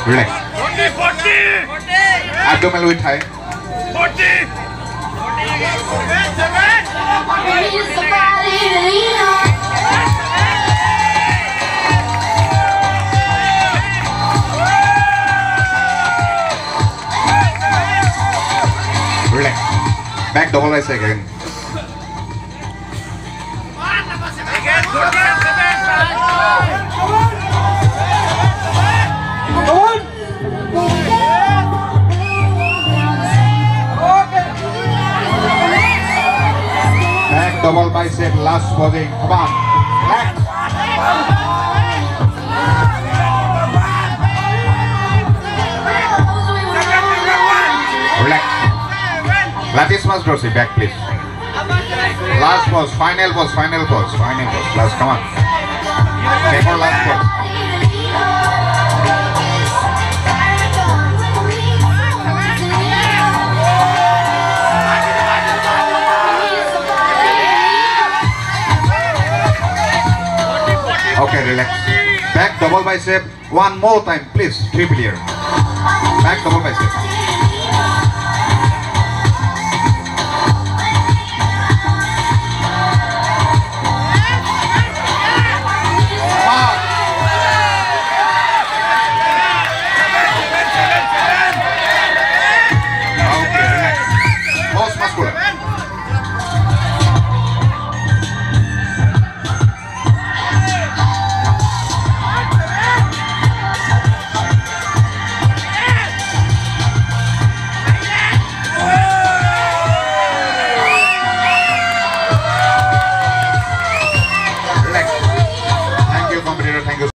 Relax. 40. Abdominal width high. 40. Relax. Back double bicep again. Back double bicep, last posing. Come on. Relax. Relax. Latissimus dorsi, back please. Last pose, final pose, final pose, final pose. Last, come on. Take our last pose. Okay, relax. Back double bicep. One more time, please. Triple here. Back double bicep.